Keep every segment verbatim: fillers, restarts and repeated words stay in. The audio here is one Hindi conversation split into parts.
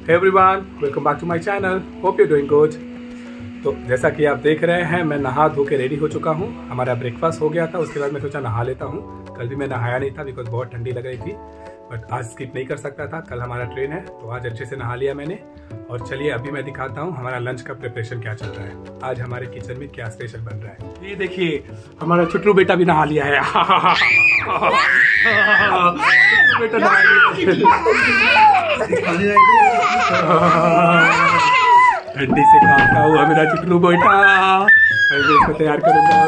Hey everyone, welcome back to my channel. Hope you're doing good. तो जैसा कि आप देख रहे हैं मैं नहा धो के रेडी हो चुका हूँ। हमारा ब्रेकफास्ट हो गया था, उसके बाद मैं सोचा नहा लेता हूँ। कल भी मैं नहाया नहीं था बिकॉज बहुत ठंडी लग रही थी, बट आज स्किप नहीं कर सकता था, कल हमारा ट्रेन है तो आज अच्छे से नहा लिया मैंने। और चलिए अभी मैं दिखाता हूँ हमारा लंच का प्रिपरेशन क्या चल रहा है, आज हमारे किचन में क्या स्पेशल बन रहा है। ये देखिए हमारा छुट्टू बेटा भी नहा लिया है। बेटा नहा ठंडी से खाता हुआ मेरा चिकलू बेटा, इसको तैयार करूंगा।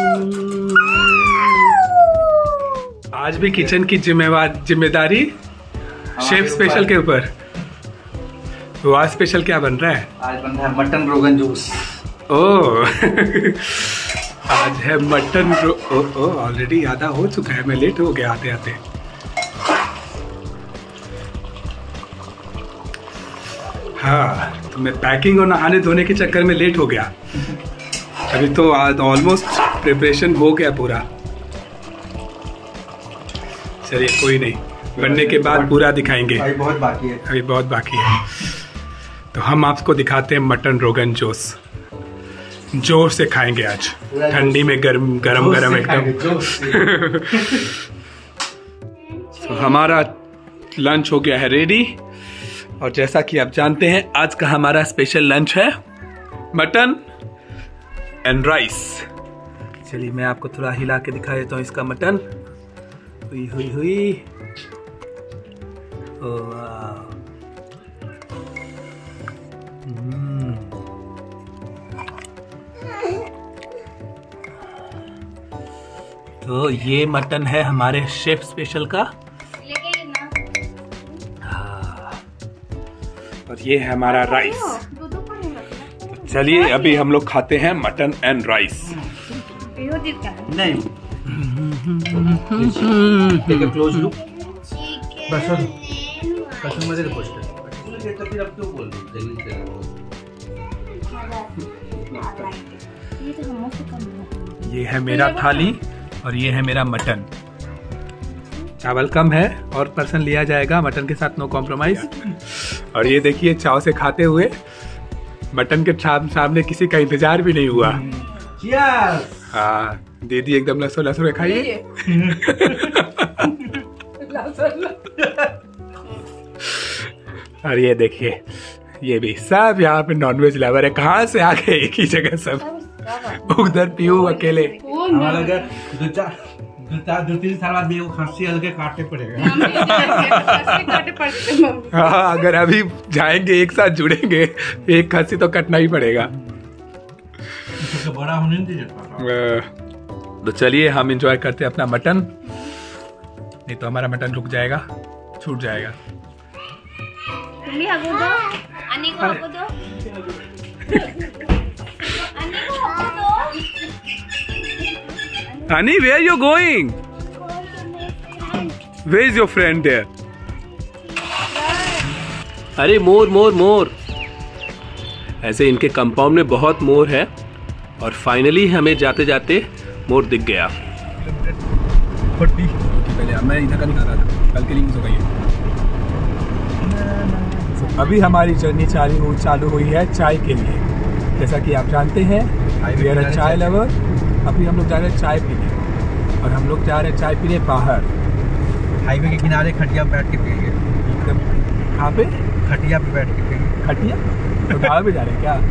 आज भी किचन की जिम्मेवार जिम्मेदारी शेफ स्पेशल के ऊपर। तो आज स्पेशल क्या बन रहा है? आज बन रहा है मटन रोगन जोश। ओह आज है मटन रो ओ ओ ऑलरेडी आधा हो चुका है, मैं लेट हो गया आते आते। हाँ तो मैं पैकिंग और नहाने धोने के चक्कर में लेट हो गया। अभी तो आज ऑलमोस्ट प्रिपरेशन हो गया पूरा। चलिए कोई नहीं, बनने के बाद पूरा दिखाएंगे। अभी बहुत बाकी है अभी बहुत बाकी है। तो हम आपको दिखाते हैं मटन रोगन जोश। जोर से खाएंगे आज, ठंडी में गरम गरम गरम एकदम। तो हमारा लंच हो गया है रेडी, और जैसा कि आप जानते हैं आज का हमारा स्पेशल लंच है मटन एंड राइस। चलिए मैं आपको थोड़ा हिला के दिखा देता हूँ इसका मटन। हुई हुई हुई तो ये मटन है हमारे शेफ स्पेशल का, और ये है हमारा राइस। तो चलिए अभी हम लोग खाते हैं मटन एंड राइस। नहीं क्लोज लुक बस बस मजे के पोस्टर ये तो फिर अब क्यों बोल रहे हो। ये है मेरा थाली और ये है मेरा मटन। चावल कम है और पर्सन लिया जाएगा, मटन के साथ नो कॉम्प्रोमाइज। और ये देखिए चाव से खाते हुए, मटन के सामने किसी का इंतजार भी नहीं हुआ। हाँ दीदी एकदम लसो लसो खाइए। और ये देखिए ये भी सब यहाँ पे नॉनवेज लवर है। कहाँ से आ गए एक ही जगह सब? उधर पीयू अकेले। हमारा अगर दो चार दो चार दो तीन साल बाद भी वो खांसी हल्के काटने पड़ेगा। हाँ अगर अभी जाएंगे एक साथ जुड़ेंगे, एक खांसी तो कटना ही पड़ेगा। तो बड़ा होने नहीं देता। तो चलिए हम एंजॉय करते हैं अपना मटन, नहीं तो हमारा मटन रुक जाएगा, छूट जाएगा। तुम भी हगो दो, अन्नी को हगो दो, अन्नी को हगो दो। Annie, where you going? Where is your friend there? अरे मोर मोर मोर। ऐसे इनके कंपाउंड में बहुत मोर है, और फाइनली हमें जाते जाते मोर दिख गया। पहले मैं इधर का निकाला था, कल के लिए हो गई है। so, अभी हमारी जर्नी चालू चालू हुई है चाय के लिए। जैसा कि आप जानते हैं वी आर अ चाय लवर। अभी हम लोग जा रहे हैं चाय पीने, और हम लोग जा रहे हैं चाय पीने बाहर हाईवे के किनारे खटिया पे बैठ के पिएंगे। एकदम कहाँ पे? खटिया पे बैठ के पिएंगे। खटिया तो गाँव पे जा रहे हैं क्या?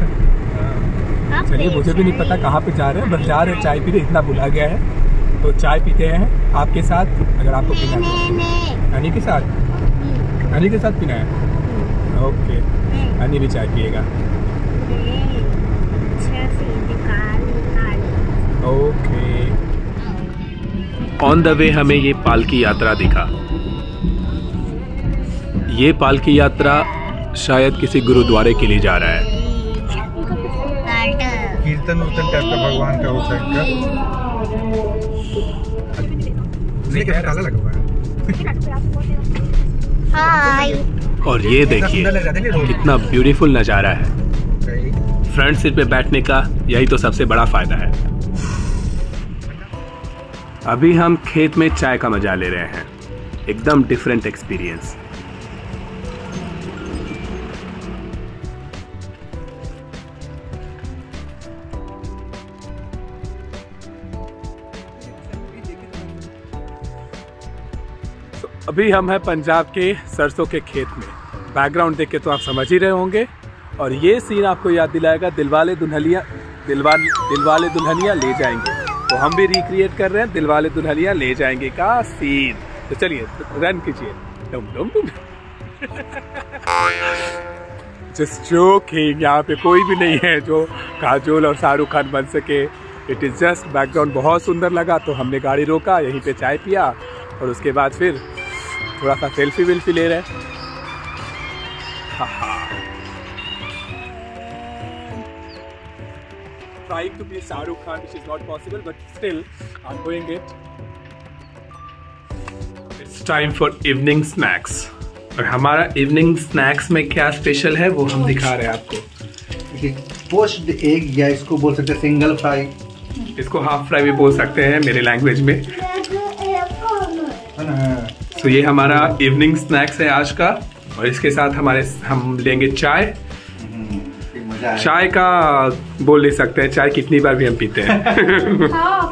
चलिए मुझे भी नहीं पता कहाँ पे जा रहे हैं, बस जा रहे हैं चाय पीने, इतना बुला गया है तो चाय पीते हैं आपके साथ। अगर आपको पीना है हनी के साथ, हनी के साथ पीना है ओके, हनी भी चाय पिएगा ओके। ऑन द वे हमें ये पालकी यात्रा दिखा। ये पालकी यात्रा शायद किसी गुरुद्वारे के लिए जा रहा है। कीर्तन उर्तन टाइप का भगवान का हो सकता है। काला लगा हुआ है। और ये देखिए कितना ब्यूटीफुल नज़ारा है। फ्रंट सीट पे बैठने का यही तो सबसे बड़ा फायदा है। अभी हम खेत में चाय का मजा ले रहे हैं, एकदम डिफरेंट एक्सपीरियंस। अभी हम हैं पंजाब के सरसों के खेत में। बैकग्राउंड देख के तो आप समझ ही रहे होंगे, और ये सीन आपको याद दिलाएगा दिलवाले दुल्हनिया दिलवाले दिलवाले दुल्हनिया ले जाएंगे। तो हम भी रिक्रिएट कर रहे हैं दिलवाले दुल्हनिया ले जाएंगे का सीन। तो चलिए रन कीजिए। डुम डुम डुम। जस्ट जोकिंग, यहाँ पे कोई भी नहीं है जो काजोल और शाहरुख खान बन सके। इट इज़ जस्ट बैकग्राउंड बहुत सुंदर लगा तो हमने गाड़ी रोका, यहीं पे चाय पिया और उसके बाद फिर थोड़ा सा सेल्फी वेल्फी ले रहे हैं। Trying to be Shahrukh Khan, which is not possible, but still I'm doing it. It's time for evening snacks. और हमारा इवनिंग स्नैक्स में क्या स्पेशल है वो हम दिखा रहे हैं आपको। पोच्ड एग, या इसको बोल सकते हैं सिंगल फ्राई, इसको हाफ फ्राई भी बोल सकते हैं मेरे लैंग्वेज में। तो ये हमारा इवनिंग स्नैक्स है आज का, और इसके साथ हमारे हम लेंगे चाय। चाय का बोल नहीं सकते हैं, चाय कितनी बार भी हम पीते हैं।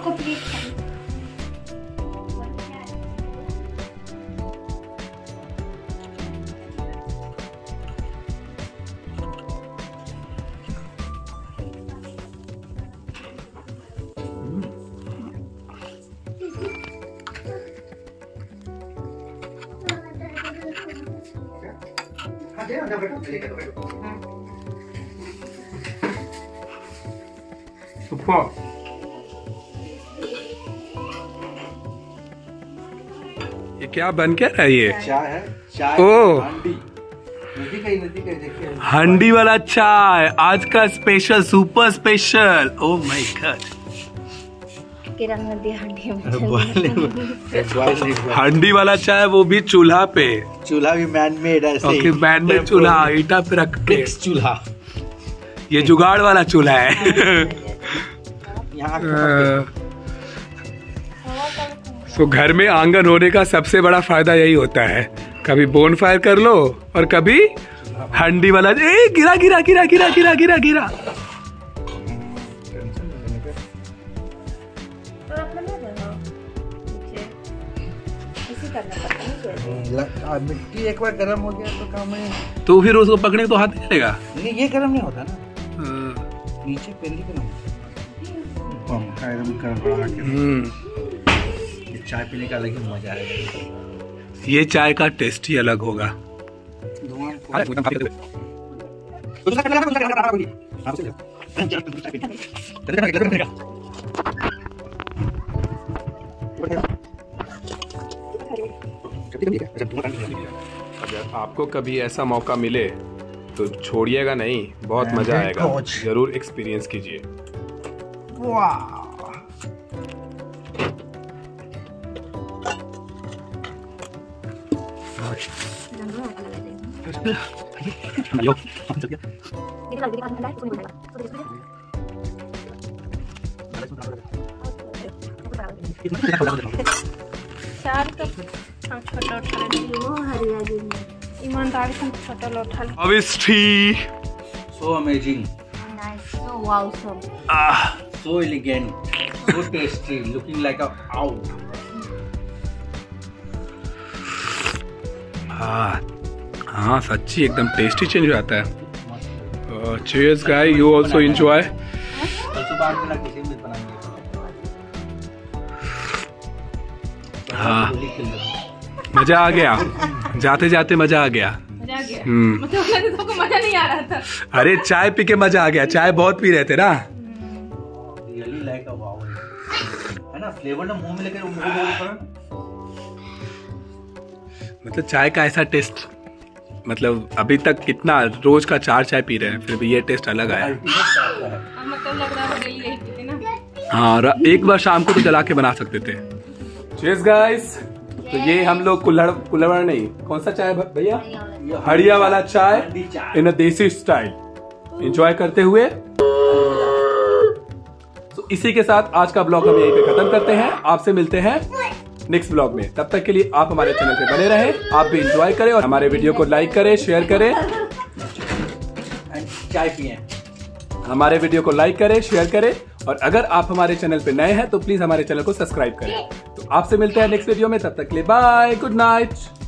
सुपर। ये क्या बन क्या रहा है? ये चाय है। चाय ओ हांडी, नदी का ही नदी का ही देखिए, हांडी वाला चाय आज का special, super special. Oh my god, हांडी वाला चाय, वो भी चूल्हा पे। चूल्हा भी मैन मेड है। ओके, मैन मेड चूल्हा, ईटा पे रख के चूल्हा। ये जुगाड़ वाला चूल्हा है। तो घर में आंगन होने का सबसे बड़ा फायदा यही होता है, कभी बोन फायर कर लो और कभी हांडी वाला। ए गिरा गिरा गिरा गिरा गिरा गिरा गिरा। मिट्टी एक बार गर्म हो गया तो काम है। तो फिर उसको पकड़ने तो हाथ नहीं चलेगा। नहीं, ये गर्म नहीं होता ना, नीचे पहले का नहीं। चाय पीने का अलग ही मजा आएगा। ये चाय का टेस्ट ही अलग होगा। अगर आपको कभी ऐसा मौका मिले तो छोड़िएगा नहीं, बहुत मजा आएगा, जरूर एक्सपीरियंस कीजिए। ईमानदारी से छोटा लोटा ले। Obviously. So amazing. Nice, so awesome. Ah. So elegant. So tasty. Looking like a out. हाँ हाँ, सच्ची एकदम टेस्टी चेंज हो जाता है। Cheers guys, you also enjoy. हाँ, मजा आ गया, जाते जाते मजा आ गया। मजा आ गया। हम्म, मतलब तो मजा नहीं आ रहा था। अरे चाय पी के मजा आ गया, चाय बहुत पी रहे थे ना। Really like a wow. है ना, फ्लेवर ना मुंह में लेकर मुंह में मतलब चाय का ऐसा टेस्ट, मतलब अभी तक कितना रोज का चार चाय पी रहे हैं, फिर भी ये टेस्ट अलग आया। मतलब लग रहा है डेली यही पीते ना। हाँ, एक बार शाम को तो जला के बना सकते थे। Cheers guys. तो ये हम लोग कुल्हड़ कुल्हड़ नहीं, कौन सा चाय भैया? हड़िया वाला चाय इन अ देसी स्टाइल एंजॉय करते हुए। तो इसी के साथ आज का ब्लॉग हम यहीं पे खत्म करते हैं। आपसे मिलते हैं नेक्स्ट ब्लॉग में, तब तक के लिए आप हमारे चैनल पे बने रहें, आप भी एंजॉय करें और हमारे वीडियो को लाइक करें, शेयर करें, चाय पिए। हमारे वीडियो को लाइक करें, शेयर करें, और अगर आप हमारे चैनल पे नए हैं तो प्लीज हमारे चैनल को सब्सक्राइब करें। तो आपसे मिलते हैं नेक्स्ट वीडियो में, तब तक के लिए बाय, गुड नाइट।